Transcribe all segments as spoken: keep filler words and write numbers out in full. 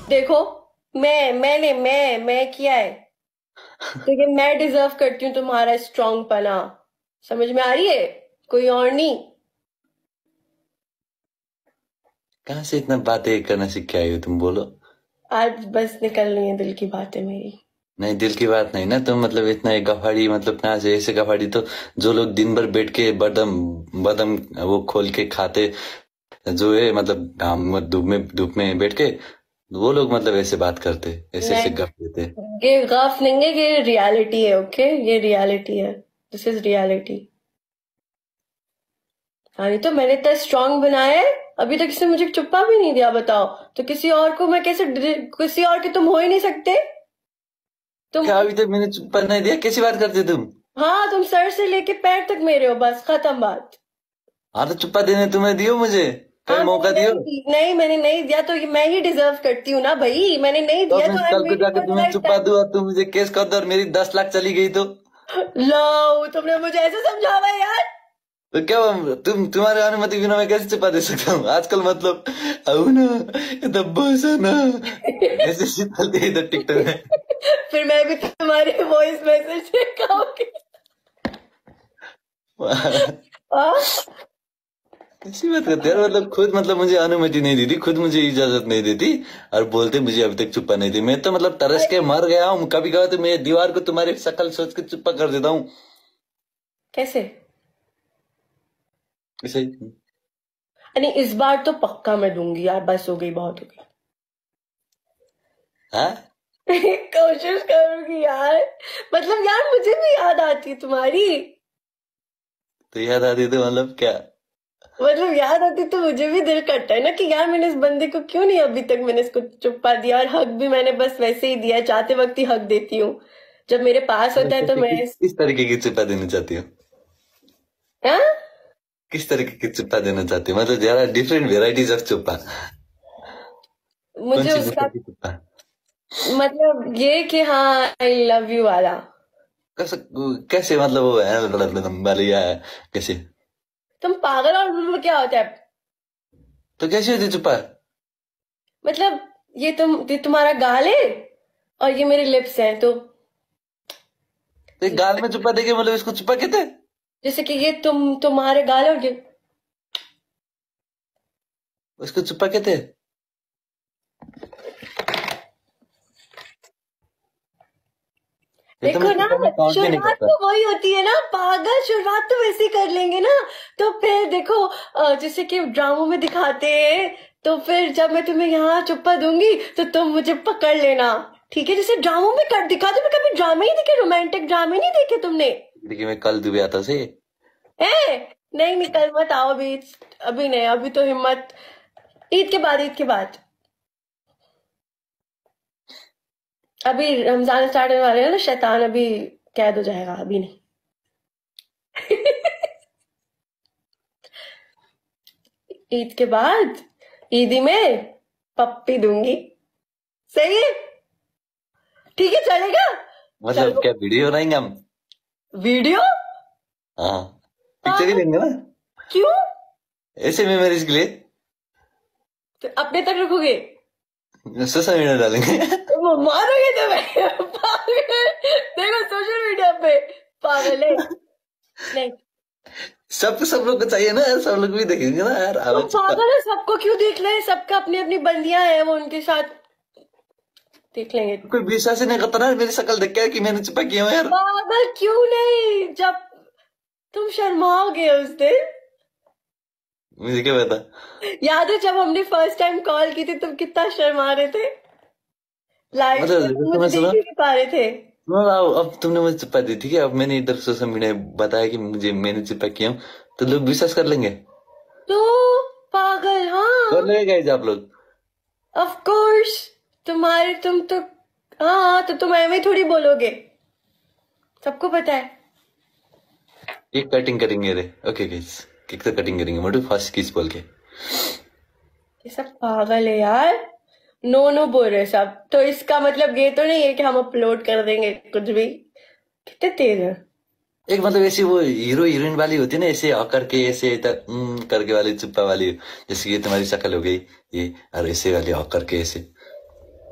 देखो, मैं मैंने मैं मैं किया है, लेकिन मैं डिजर्व करती हूँ तुम्हारा स्ट्रॉन्ग पना। समझ में आ रही है? कोई और नहीं। कहाँ से इतना बातें करना सीख के आई हो तुम, बोलो। आज बस निकल रही है दिल की बातें मेरी। नहीं, दिल की बात नहीं ना, तुम मतलब इतना एक गफाड़ी, मतलब कहाँ से ऐसे गफाड़ी? तो जो लोग दिन भर बैठ के बदम बदम वो खोल के खाते, जो है मतलब घाम में धूप में धूप में बैठ के, वो लोग मतलब ऐसे बात करते, ऐसे ऐसे नहीं, गप देते। ये गफ नहीं है, ये रियलिटी है। ओके, ये रियलिटी है। This is reality. हाँ, नहीं तो मैंने इतना स्ट्रांग बनाया है, अभी तक किसी ने मुझे चुप्पा भी नहीं दिया। बताओ तो किसी और को मैं कैसे, किसी और के तुम हो ही नहीं सकते तुम। क्या अभी तक मैंने चुप्पा नहीं दिया? कैसी बात करते तुम? हाँ, तुम सर से लेके पैर तक मेरे हो, बस खत्म बात। हाँ तो चुप्पा देने तुम्हें दियो, मुझे कभी हाँ, मैंने मौका दियो। नहीं दी, नहीं मैंने नहीं दिया तो ये मैं ही डिजर्व करती हूँ ना भाई। मैंने नहीं तो दिया मैं तो आई एम कल को वेटिंग जाके फॉर द तुम्हें राइट चुप्पा टाइम। दूं और तुम मुझे केस कर दो और मेरी दस लाख चली गई तो? लो, तुमने मुझे ऐसे समझावा यार। तो क्या हुआ? तुम तुम्हारे अनुमति बिना मैं कैसे छिपा दे सकता हूँ आजकल? मतलब आओ ना, ये तो बस है ना, ऐसे छिपाते हैं इधर टिकटॉक में। फिर मैं भी तुम्हारी वॉइस मैसेज दिखाऊंगी। हाँ? ऐसी बात करते यार, मतलब खुद मतलब मुझे अनुमति नहीं देती, खुद मुझे इजाजत नहीं देती, और बोलते मुझे अभी तक चुप्पा नहीं दी। मैं तो मतलब तरस के मर गया हूँ। कभी कभी तो मैं दीवार को तुम्हारी शक्ल सोच के चुप्पा कर देता हूँ। कैसे? ऐसे। नहीं, इस बार तो पक्का मैं दूंगी यार, बस हो गई, बहुत हो हाँ गई। कोशिश करूंगी यार। मतलब यार, मुझे भी याद आती है तुम्हारी। तो याद आती तो मतलब क्या? मतलब याद आती तो मुझे भी दिल करता है ना कि यार मैंने इस बंदे को क्यों नहीं अभी तक मैंने इसको चुप्पा दिया। और हक भी मैंने बस वैसे ही दिया है, चाहते वक्त ही हक देती हूँ। जब मेरे पास मतलब होता है तो कैसे, मैं किस इस- किस तरीके की चुप्पा देना चाहती हो? हाँ? किस तरीके की चुप्पा देना चाहती हो? मतलब जरा डिफरेंट वेराइटीज ऑफ चुप्पा। कौन मुझे सी उसका नस्ल की चुप्पा? मतलब ये कि हाँ, आई लव यू वाला। कैसे? कैसे मतलब वो है वाली है? कैसे? तुम पागल, और क्या होता है? तो कैसे होती चुप्पा? मतलब ये तुम ये तुम्हारा गाल है और ये मेरे लिप्स हैं, तो तो एक गाल में चुप्पा देके मतलब इसको चुप्पा कहते हैं? जैसे कि ये तुम तुम्हारे गाल और ये। उसको चुप्पा कहते हैं? ये तो देखो मैं ना, चुप्पा में काउंट भी नहीं शुरुआत करता। तो वही होती है ना पागल, शुरुआत तो वैसे ही कर लेंगे ना। तो फिर देखो, अ, जैसे कि ड्रामों में दिखाते हैं, तो फिर जब मैं तुम्हें यहाँ चुप्पा दूंगी तो तुम मुझे पकड़ लेना। ठीक है, जैसे ड्रामों में कर दिखाते। मैं कभी ड्रामे नहीं देखे, रोमांटिक ड्रामे नहीं देखे तुमने? देखिए मैं कल दुबई आता से। है? नहीं, निकल मत आओ अभी। अभी नहीं, अभी तो हिम्मत। ईद के बाद, ईद के बाद। अभी रमजान स्टार्ट होने वाले हैं ना, शैतान अभी कैद हो जाएगा, अभी नहीं। ईद के बाद, ईदी में पप्पी दूंगी। सही है? ठीक है, चलेगा? मतलब चलो। क्या वीडियो बनाएंगे हम? वीडियो? हाँ, पिक्चर ही पागल, लेंगे ना, क्यों? ऐसे मेमोरीज के लिए। तो अपने तक रखोगे? सोशल मीडिया डालेंगे। वो मारोगे तो मैं पागल। देखो सोशल मीडिया पे, पागल है। नहीं, सब सब लोग को चाहिए ना यार, सब लोग भी देखेंगे ना यार, आवे तुम चुप्पा। पागल है, सबको क्यों देख रहे हैं? सबका अपनी अपनी बंदियां हैं, वो उनके साथ देख लेंगे। कोई विश्वास ही नहीं करता ना मेरी शक्ल देख के कि मैंने चुप्पा किया हूँ यार। पागल क्यों नहीं? जब तुम शर्माओगे उस दिन। मुझे क्या पता। याद है जब हमने फर्स्ट टाइम कॉल की थी, तुम कितना शर्मा रहे थे? लाइव मतलब में देखो, तुम मुझे तुम्हें देख सुनो ही नहीं पा रहे थे। सुनो, अब अब तुमने मुझे चुप्पा दी, ठीक है? अब मैंने इधर सोशल मीडिया बताया कि मुझे मैंने चुप्पा किया हूँ, तो लोग विश्वास कर लेंगे। तो पागल, कर हाँ, लेंगे गाइस आप लोग। Of course. तुम्हारे तुम तो, हाँ, तो तुम ऐਵੇਂ थोड़ी बोलोगे, सबको पता है। एक कटिंग करेंगे रे, ओके गाइस, केक तो कटिंग करेंगे मोटू फर्स्ट किस बोल के। ये सब पागल है यार। नो नो बोल रहे सब, तो इसका मतलब ये तो नहीं है कि हम अपलोड कर देंगे कुछ भी। कितने तेज है। एक मतलब ऐसी वो हीरो हीरोइन वाली होती है ना, ऐसे अ करके ऐसे इधर उम, करके वाली चुप्पा वाली, जैसे ये तुम्हारी शक्ल हो गई ये, और ऐसे वाली अ करके ऐसे।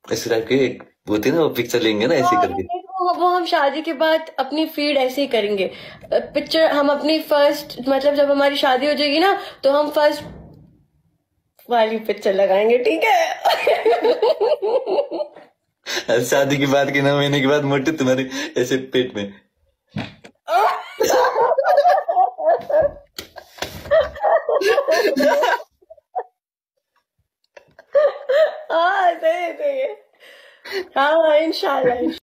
इस टाइप के एक होती है ना, वो पिक्चर लेंगे ना ऐसे और करके। वो वो हम शादी के बाद अपनी फीड ऐसे ही करेंगे। पिक्चर हम अपनी फर्स्ट, मतलब जब हमारी शादी हो जाएगी ना, तो हम फर्स्ट वाली पिक्चर लगाएंगे, ठीक है? शादी की बात के नौ महीने के बाद मोटे तुम्हारे ऐसे पेट में। हाँ, सही है, सही है। हाँ, इंशाल्लाह।